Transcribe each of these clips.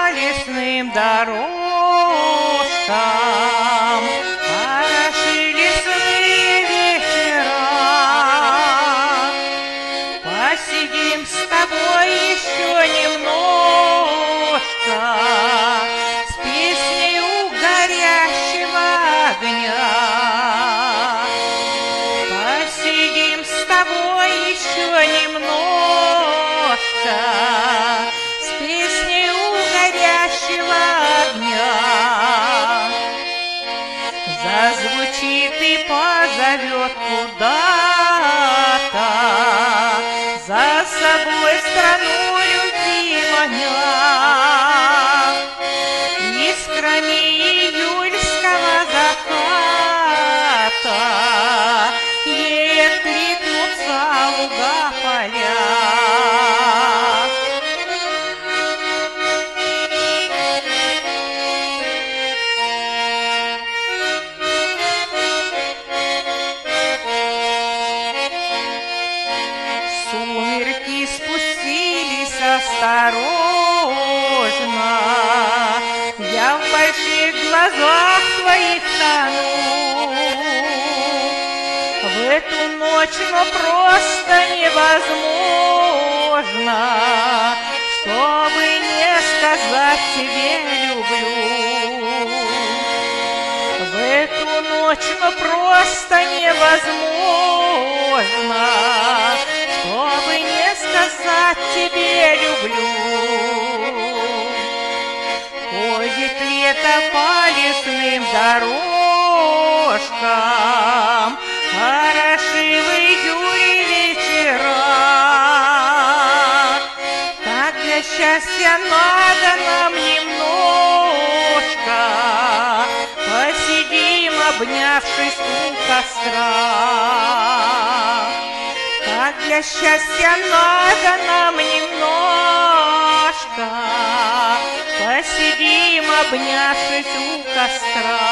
по лесным дорожкам, хороши лесные вечера. Посидим с тобой еще немножко, с песней у горящего огня. Посидим с тобой еще немножко, с песней у горящего огня. Зазвучит и позовет куда-то, за собой страну любимая. Искрами июльского заката ей откликнутся луга, поля. Сумерки спустились осторожно, я в больших глазах твоих тону. В эту ночь, но просто невозможно, чтобы не сказать тебе люблю. В эту ночь, но просто невозможно, чтобы не сказать тебе люблю. Ходит лето по лесным дорожкам, хороши в июле вечера. Так для счастья надо нам немножко, посидим, обнявшись у костра. Так для счастья надо нам немножко, посидим, обнявшись у костра.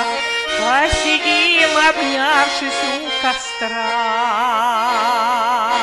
Посидим, обнявшись у костра.